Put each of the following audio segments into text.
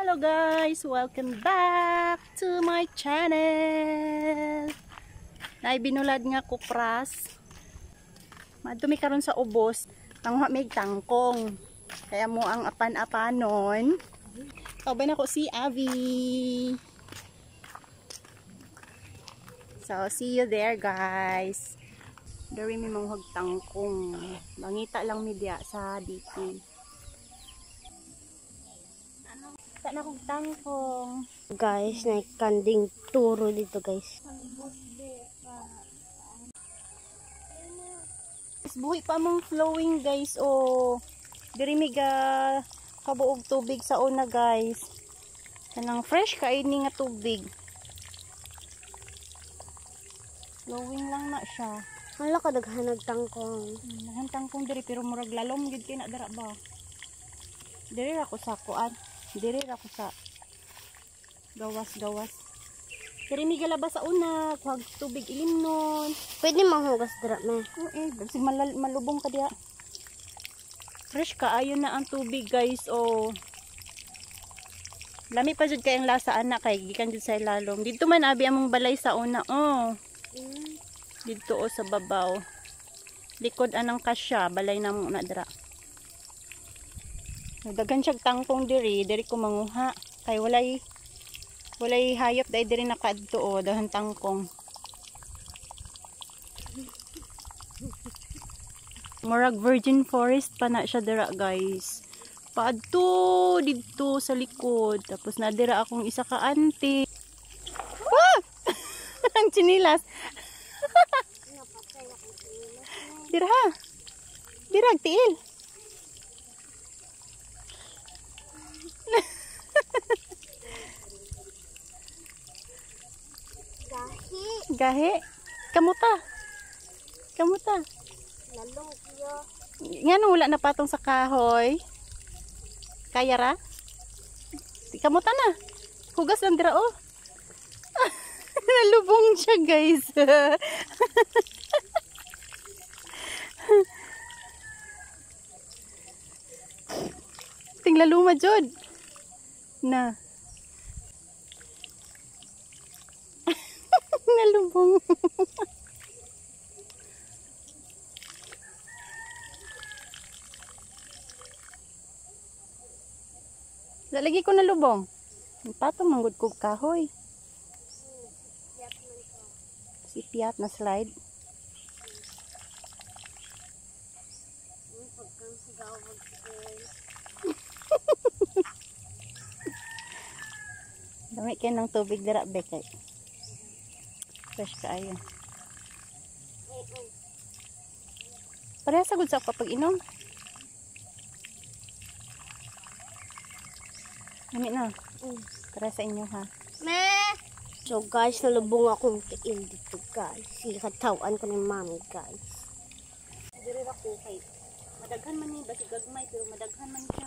Hello guys! Welcome back to my channel! Naibinulad nga ko pras. Madumi karon sa ubos. Ang may tangkong. Kaya mo ang apan-apanon. Tawbay na ko si Avi. So, see you there guys. Dari mi manghag tangkong. Mangita lang media sa DP. Sana kong tangkong. Guys, naikanding turo dito guys. Buhi pa mong flowing guys. Oh, diri miga kabuog tubig sa una guys. Kanang fresh kaini nga tubig. Flowing lang na siya. Hala ka daghanag tangkong. Daghan tangkong diri pero murag lalom gid kay na dara ba. Diri ra ko sa kuan. Diri ra ko sa gawas-gawas. Diri mi galabas sa una, kuhag tubig ilimnon. Pwede manghugas dira me. Kasi malubong ka diha. Fresh ka ayon na ang tubig guys. Oh. Lami pa jud kay ang lasa ana kay gikan jud sa ilalom. Dito man abi among balay sa una. Oh. Dito o sa babaw. Likod anang kasya, balay na mo na dira. Nagdagan siya tangkong diri ko manguha. Kay walay hayop dai diri nakaadto o dahan tangkong. Murag virgin forest pa na siya dira guys. Paadto dito sa likod. Tapos na dira akong isa ka auntie. Ah! Ang chinilas. Dira. Dira tiil. Gahe. Kamuta. Kamuta. Lalong kiyo. Ngano wala na patong sa kahoy. Kaya ra? Kamuta na. Hugas lang dira oh. Nalubong siya guys. Tingla luma jud. Na. Nalubong. Lalagi ko nalubong. Patong manggod ko kahoy. Sipiat na slide. Dami kayo ng tubig dira bekay. Fresh kaayo. Pareha sagud sa papag-inom. Dami na. Para sa inyo ha. So guys, nalubong akong tiil dito guys. Katawan ko ng mami guys. Diri ra ko kay madaghan man ni basi gagmay pero madaghan man siya.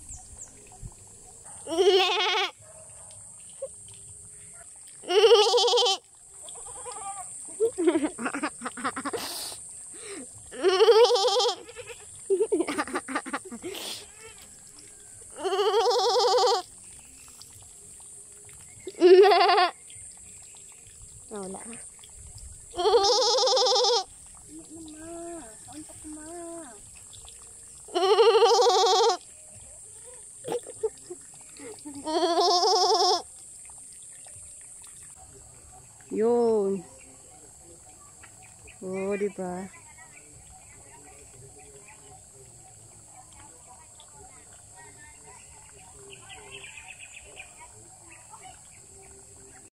Wala. Yun. Oh, diba?